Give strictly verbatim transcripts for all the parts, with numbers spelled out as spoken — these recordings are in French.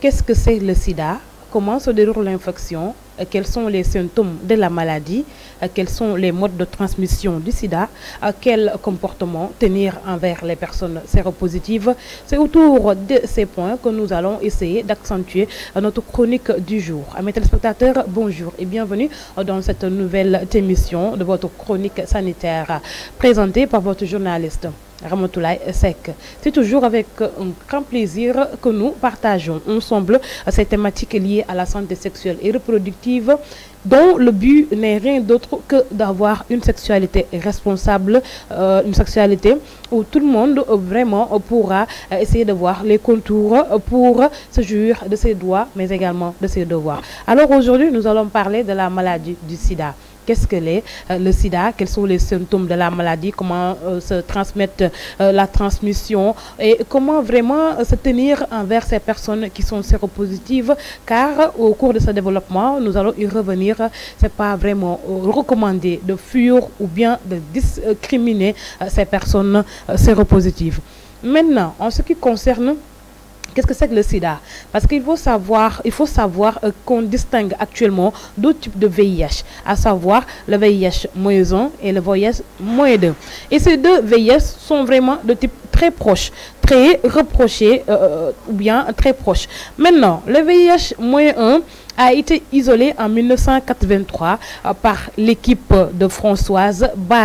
qu'est-ce que c'est le sida? Comment se déroule l'infection? Quels sont les symptômes de la maladie? Quels sont les modes de transmission du sida? Quel comportement tenir envers les personnes séropositives? C'est autour de ces points que nous allons essayer d'accentuer notre chronique du jour. Amis téléspectateurs, bonjour et bienvenue dans cette nouvelle émission de votre chronique sanitaire présentée par votre journaliste Ramatoulaye Seck. C'est toujours avec un grand plaisir que nous partageons ensemble ces thématiques liées à la santé sexuelle et reproductive, dont le but n'est rien d'autre que d'avoir une sexualité responsable, euh, une sexualité où tout le monde euh, vraiment euh, pourra euh, essayer de voir les contours euh, pour se jouir de ses droits, mais également de ses devoirs. Alors aujourd'hui, nous allons parler de la maladie du sida. Qu'est-ce que c'est euh, le sida? Quels sont les symptômes de la maladie? Comment euh, se transmettre euh, la transmission? Et comment vraiment euh, se tenir envers ces personnes qui sont séropositives? Car au cours de ce développement, nous allons y revenir. Ce n'est pas vraiment euh, recommandé de fuir ou bien de discriminer euh, ces personnes euh, séropositives. Maintenant, en ce qui concerne qu'est-ce que c'est que le sida? Parce qu'il faut savoir, il faut savoir euh, qu'on distingue actuellement deux types de V I H, à savoir le V I H moins un et le V I H moins deux. Et ces deux V I H sont vraiment de type très proche, très reproché euh, ou bien très proche. Maintenant, le V I H moins un a été isolé en mille neuf cent quatre-vingt-trois euh, par l'équipe de Françoise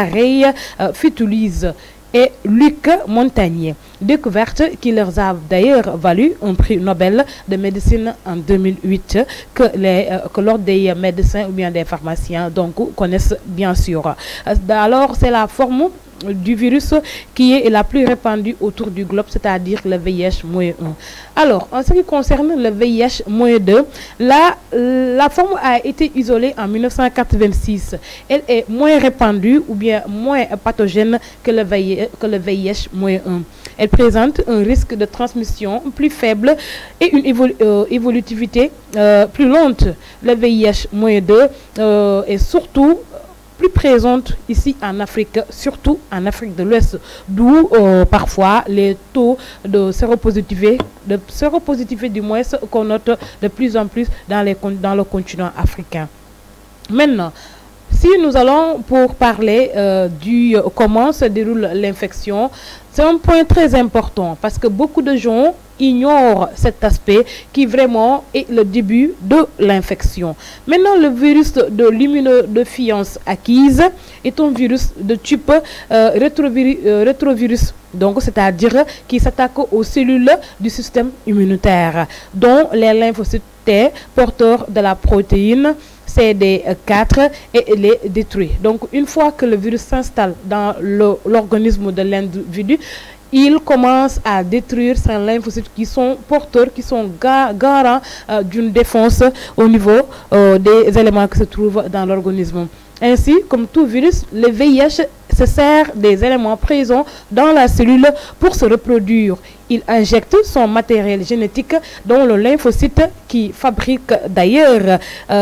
Bareil-Fitulise et Luc Montagnier, découverte qui leur a d'ailleurs valu un prix Nobel de médecine en deux mille huit que, les, euh, que l'ordre des médecins ou bien des pharmaciens donc connaissent bien sûr. Alors c'est la forme du virus qui est la plus répandue autour du globe, c'est-à-dire le V I H moins un. Alors, en ce qui concerne le V I H moins deux, la, la forme a été isolée en mille neuf cent quatre-vingt-six. Elle est moins répandue ou bien moins pathogène que le V I H, que le V I H moins un. Elle présente un risque de transmission plus faible et une évol euh, évolutivité euh, plus lente. Le V I H moins deux euh, est surtout plus présente ici en Afrique, surtout en Afrique de l'Ouest, d'où euh, parfois les taux de séropositivité, de séropositivité du moins qu'on note de plus en plus dans, les, dans le continent africain. Maintenant, si nous allons pour parler euh, du euh, comment se déroule l'infection, c'est un point très important parce que beaucoup de gens ignorent cet aspect qui vraiment est le début de l'infection. Maintenant, le virus de l'immunodéficience acquise est un virus de type euh, rétrovirus, euh, rétrovirus, donc c'est-à-dire qui s'attaque aux cellules du système immunitaire, dont les lymphocytes T porteurs de la protéine C D quatre et les détruit. Donc une fois que le virus s'installe dans l'organisme de l'individu, il commence à détruire ces lymphocytes qui sont porteurs, qui sont ga garants euh, d'une défense au niveau euh, des éléments qui se trouvent dans l'organisme. Ainsi, comme tout virus, le V I H se sert des éléments présents dans la cellule pour se reproduire. Il injecte son matériel génétique dans le lymphocyte qui fabrique d'ailleurs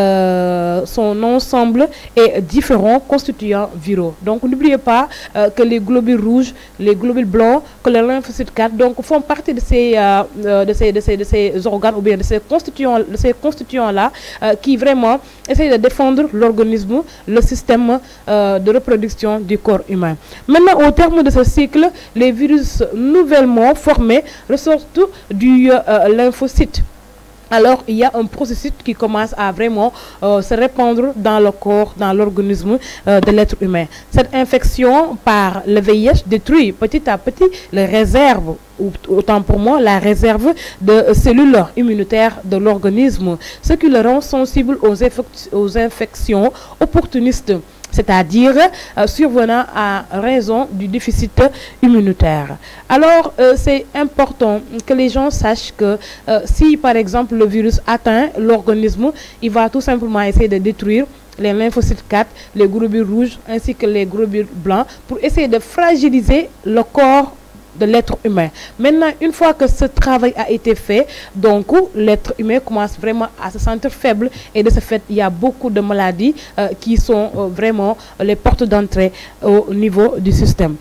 euh, son ensemble et différents constituants viraux. Donc n'oubliez pas euh, que les globules rouges, les globules blancs, que les lymphocytes quatre donc, font partie de ces, euh, de, ces, de, ces, de ces organes ou bien de ces constituants, de ces constituants-là euh, qui vraiment essayent de défendre l'organisme, le système euh, de reproduction du corps humain. Maintenant, au terme de ce cycle, les virus nouvellement formés ressortent du euh, lymphocyte. Alors, il y a un processus qui commence à vraiment euh, se répandre dans le corps, dans l'organisme euh, de l'être humain. Cette infection par le V I H détruit petit à petit les réserves, ou autant pour moi, la réserve de cellules immunitaires de l'organisme, ce qui le rend sensible aux, aux infections opportunistes, c'est-à-dire euh, survenant à raison du déficit immunitaire. Alors, euh, c'est important que les gens sachent que euh, si, par exemple, le virus atteint l'organisme, il va tout simplement essayer de détruire les lymphocytes quatre, les globules rouges ainsi que les globules blancs pour essayer de fragiliser le corps de l'être humain. Maintenant, une fois que ce travail a été fait, donc l'être humain commence vraiment à se sentir faible et de ce fait, il y a beaucoup de maladies euh, qui sont euh, vraiment les portes d'entrée au niveau du système.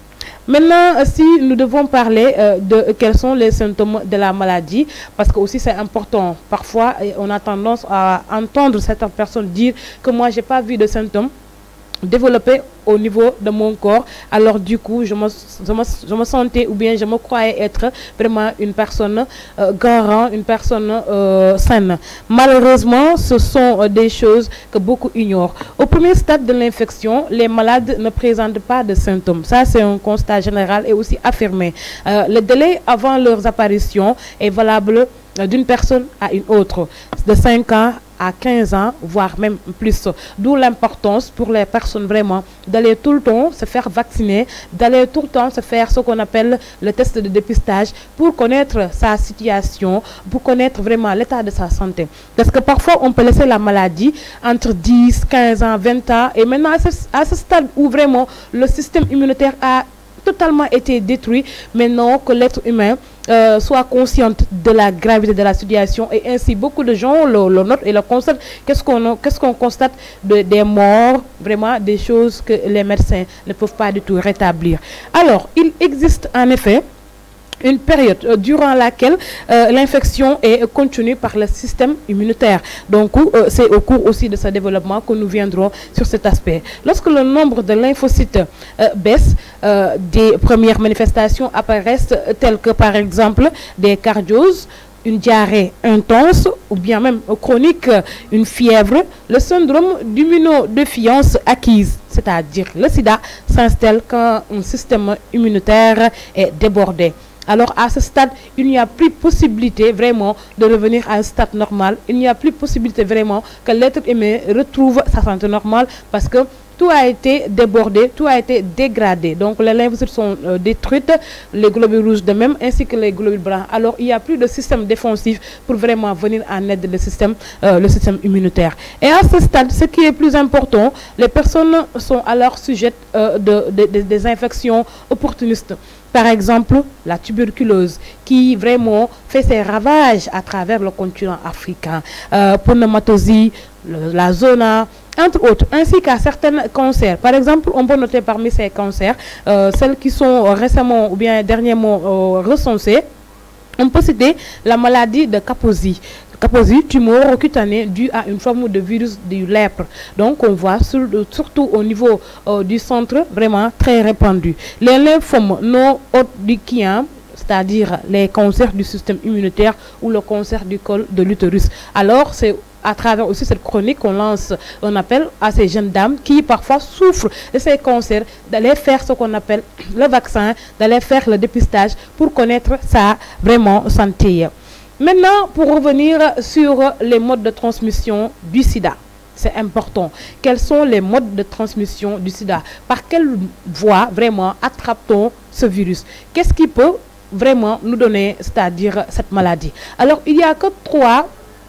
Maintenant, si nous devons parler euh, de quels sont les symptômes de la maladie, parce que aussi c'est important. Parfois, on a tendance à entendre certaines personnes dire que moi, j'ai pas vu de symptômes développé au niveau de mon corps, alors du coup je me, je me, je me sentais ou bien je me croyais être vraiment une personne euh, garant, une personne euh, saine. Malheureusement, ce sont euh, des choses que beaucoup ignorent. Au premier stade de l'infection, les malades ne présentent pas de symptômes. Ça, c'est un constat général et aussi affirmé. Euh, le délai avant leurs apparitions est valable euh, d'une personne à une autre, de cinq ans à quinze ans, voire même plus. D'où l'importance pour les personnes vraiment d'aller tout le temps se faire vacciner, d'aller tout le temps se faire ce qu'on appelle le test de dépistage pour connaître sa situation, pour connaître vraiment l'état de sa santé. Parce que parfois, on peut laisser la maladie entre dix, quinze ans, vingt ans, et maintenant à ce, à ce stade où vraiment le système immunitaire a totalement été détruit, maintenant que l'être humain Euh, soit consciente de la gravité de la situation, et ainsi beaucoup de gens le, le notent et le constatent. Qu'est-ce qu'on qu'est-ce qu'on constate de, des morts, vraiment des choses que les médecins ne peuvent pas du tout rétablir. Alors, il existe en effet une période euh, durant laquelle euh, l'infection est contenue par le système immunitaire. Donc, euh, c'est au cours aussi de ce développement que nous viendrons sur cet aspect. Lorsque le nombre de lymphocytes euh, baisse, euh, des premières manifestations apparaissent euh, telles que, par exemple, des cardioses, une diarrhée intense ou bien même chronique, une fièvre. Le syndrome d'immunodéfiance acquise, c'est-à-dire le sida, s'installe quand un système immunitaire est débordé. Alors à ce stade, il n'y a plus possibilité vraiment de revenir à un stade normal. Il n'y a plus possibilité vraiment que l'être humain retrouve sa santé normale, parce que tout a été débordé, tout a été dégradé. Donc les lymphocytes sont euh, détruites, les globules rouges de même, ainsi que les globules blancs. Alors il n'y a plus de système défensif pour vraiment venir en aide le système, euh, le système immunitaire. Et à ce stade, ce qui est plus important, les personnes sont alors sujettes euh, de, de, de, des infections opportunistes. Par exemple, la tuberculose qui vraiment fait ses ravages à travers le continent africain, euh, pneumatosie, le, la zona, entre autres, ainsi qu'à certains cancers. Par exemple, on peut noter parmi ces cancers, euh, celles qui sont récemment ou bien dernièrement euh, recensées. On peut citer la maladie de Kaposi. Kaposi, tumeur cutanée due à une forme de virus du lèpre. Donc, on voit sur, surtout au niveau euh, du centre, vraiment très répandu. Les lymphomes non Hodgkiniens, c'est-à-dire les cancers du système immunitaire ou le cancer du col de l'utérus. Alors, c'est à travers aussi cette chronique qu'on lance un appel à ces jeunes dames qui parfois souffrent de ces cancers, d'aller faire ce qu'on appelle le vaccin, d'aller faire le dépistage pour connaître sa vraiment santé. Maintenant, pour revenir sur les modes de transmission du sida, c'est important. Quels sont les modes de transmission du sida? Par quelle voie vraiment attrape-t-on ce virus? Qu'est-ce qui peut vraiment nous donner, c'est-à-dire cette maladie? Alors, il n'y a que trois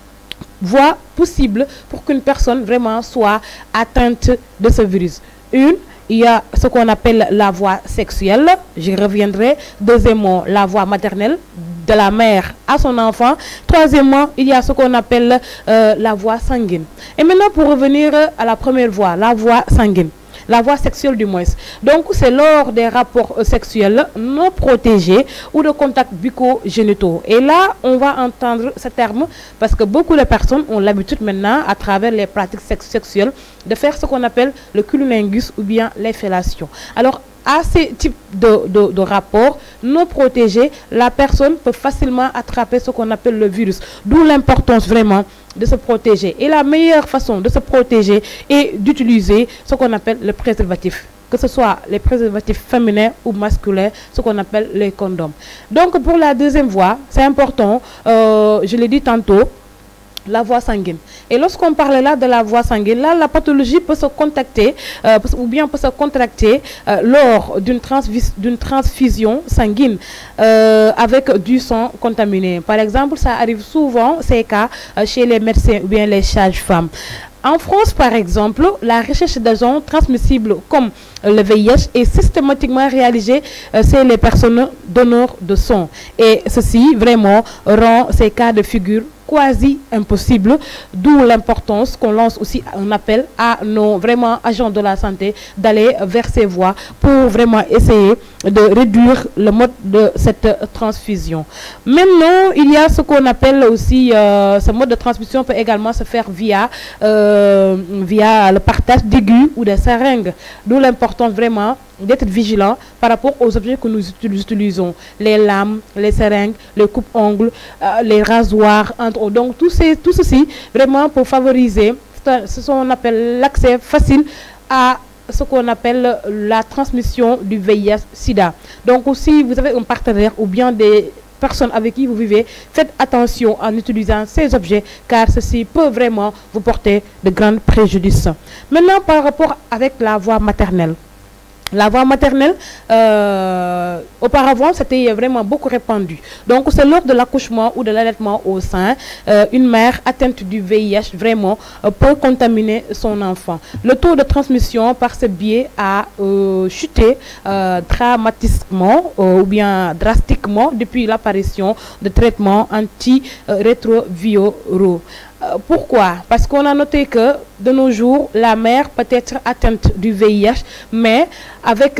voies possibles pour qu'une personne vraiment soit atteinte de ce virus. Une, il y a ce qu'on appelle la voie sexuelle, j'y reviendrai. Deuxièmement, la voie maternelle, de la mère à son enfant. Troisièmement, il y a ce qu'on appelle euh, la voie sanguine. Et maintenant, pour revenir à la première voie, la voie sanguine, la voie sexuelle du moins. Donc, c'est lors des rapports sexuels non protégés ou de contacts bucco-génitaux. Et là, on va entendre ce terme parce que beaucoup de personnes ont l'habitude maintenant, à travers les pratiques sex sexuelles, de faire ce qu'on appelle le cunnilingus ou bien les fellations. Alors, à ces types de, de, de rapports non protégés, la personne peut facilement attraper ce qu'on appelle le virus. D'où l'importance vraiment de se protéger. Et la meilleure façon de se protéger est d'utiliser ce qu'on appelle le préservatif. Que ce soit les préservatifs féminins ou masculins, ce qu'on appelle les condoms. Donc pour la deuxième voie, c'est important, euh, je l'ai dit tantôt, la voie sanguine. Et lorsqu'on parle là de la voie sanguine, là, la pathologie peut se contacter euh, ou bien peut se contracter euh, lors d'une d'une transfusion sanguine euh, avec du sang contaminé. Par exemple, ça arrive souvent, ces cas, euh, chez les médecins ou bien les sages-femmes. En France, par exemple, la recherche d'agents transmissibles comme le V I H est systématiquement réalisée euh, chez les personnes donneurs de sang. Et ceci, vraiment, rend ces cas de figure quasi impossible, d'où l'importance qu'on lance aussi un appel à nos vraiment agents de la santé d'aller vers ces voies pour vraiment essayer de réduire le mode de cette transfusion. Maintenant, il y a ce qu'on appelle aussi, euh, ce mode de transmission peut également se faire via, euh, via le partage d'aigus ou des seringues, d'où l'importance vraiment d'être vigilant par rapport aux objets que nous utilisons, les lames, les seringues, les coupes-ongles, euh, les rasoirs, entre autres. Donc tout, ces, tout ceci, vraiment pour favoriser ce qu'on appelle l'accès facile à ce qu'on appelle la transmission du V I H sida. Donc aussi, vous avez un partenaire ou bien des personnes avec qui vous vivez, faites attention en utilisant ces objets car ceci peut vraiment vous porter de grands préjudices. Maintenant, par rapport avec la voie maternelle. La voie maternelle, euh, auparavant, c'était vraiment beaucoup répandu. Donc, c'est lors de l'accouchement ou de l'allaitement au sein, euh, une mère atteinte du V I H vraiment euh, peut contaminer son enfant. Le taux de transmission par ce biais a euh, chuté euh, dramatiquement euh, ou bien drastiquement depuis l'apparition de traitements antirétroviraux. Pourquoi? Parce qu'on a noté que de nos jours, la mère peut être atteinte du V I H, mais avec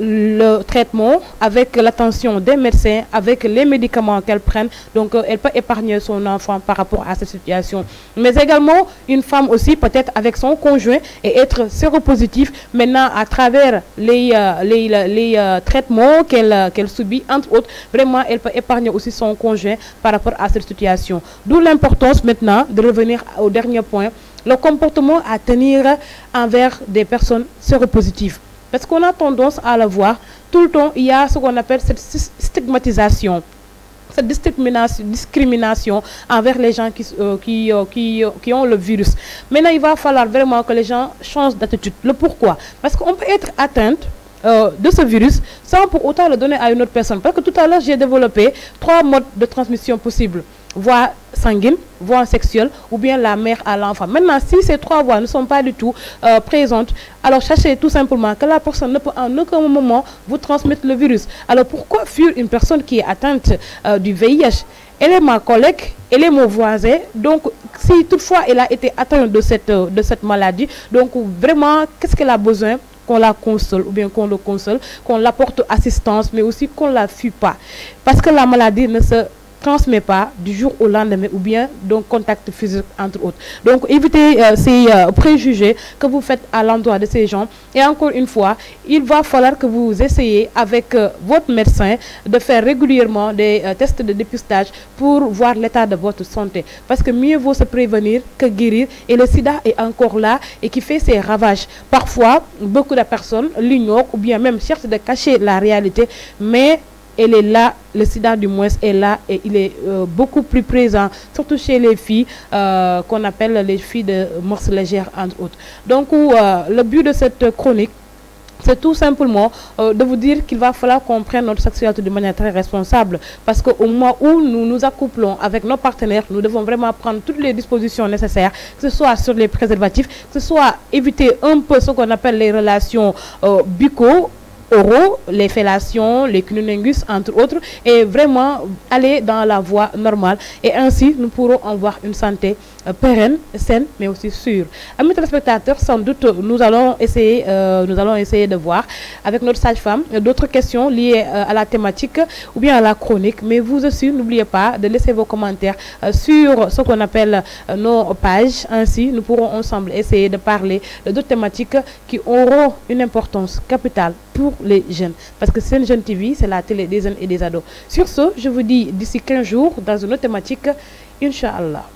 le traitement, avec l'attention des médecins, avec les médicaments qu'elle prenne, donc elle peut épargner son enfant par rapport à cette situation. Mais également, une femme aussi peut être avec son conjoint et être séropositif. Maintenant, à travers les, euh, les, les, les euh, traitements qu'elle qu'elle subit, entre autres, vraiment, elle peut épargner aussi son conjoint par rapport à cette situation. D'où l'importance maintenant de revenir au dernier point, le comportement à tenir envers des personnes séropositives. Parce qu'on a tendance à le voir, tout le temps, il y a ce qu'on appelle cette stigmatisation, cette discrimination, discrimination envers les gens qui, euh, qui, euh, qui, euh, qui ont le virus. Maintenant, il va falloir vraiment que les gens changent d'attitude. Le pourquoi? Parce qu'on peut être atteinte Euh, de ce virus sans pour autant le donner à une autre personne. Parce que tout à l'heure, j'ai développé trois modes de transmission possibles. Voie sanguine, voie sexuelle ou bien la mère à l'enfant. Maintenant, si ces trois voies ne sont pas du tout euh, présentes, alors sachez tout simplement que la personne ne peut en aucun moment vous transmettre le virus. Alors pourquoi fuir une personne qui est atteinte euh, du V I H? Elle est ma collègue, elle est mon voisin. Donc, si toutefois elle a été atteinte de cette, de cette maladie, donc vraiment, qu'est-ce qu'elle a besoin? Qu'on la console ou bien qu'on le console, qu'on l'apporte assistance, mais aussi qu'on ne la fuit pas. Parce que la maladie ne se transmet pas du jour au lendemain ou bien donc contact physique entre autres. Donc évitez euh, ces euh, préjugés que vous faites à l'endroit de ces gens. Et encore une fois, il va falloir que vous essayez avec euh, votre médecin de faire régulièrement des euh, tests de dépistage pour voir l'état de votre santé. Parce que mieux vaut se prévenir que guérir. Et le sida est encore là et qui fait ses ravages. Parfois, beaucoup de personnes l'ignorent ou bien même cherchent de cacher la réalité, mais elle est là, le sida du moins est là et il est euh, beaucoup plus présent, surtout chez les filles euh, qu'on appelle les filles de mœurs légères entre autres. Donc euh, le but de cette chronique, c'est tout simplement euh, de vous dire qu'il va falloir qu'on prenne notre sexualité de manière très responsable. Parce qu'au moment où nous nous accouplons avec nos partenaires, nous devons vraiment prendre toutes les dispositions nécessaires, que ce soit sur les préservatifs, que ce soit éviter un peu ce qu'on appelle les relations euh, bucco oraux, les fellations, les cunnilingus, entre autres, et vraiment aller dans la voie normale. Et ainsi, nous pourrons avoir une santé euh, pérenne, saine, mais aussi sûre. Amis téléspectateurs, sans doute, nous allons essayer, euh, nous allons essayer de voir avec notre sage-femme d'autres questions liées euh, à la thématique ou bien à la chronique. Mais vous aussi, n'oubliez pas de laisser vos commentaires euh, sur ce qu'on appelle euh, nos pages. Ainsi, nous pourrons ensemble essayer de parler de d'autres thématiques qui auront une importance capitale pour les jeunes. Parce que Sen Jeune T V, c'est la télé des jeunes et des ados. Sur ce, je vous dis d'ici quinze jours, dans une autre thématique, Inch'Allah.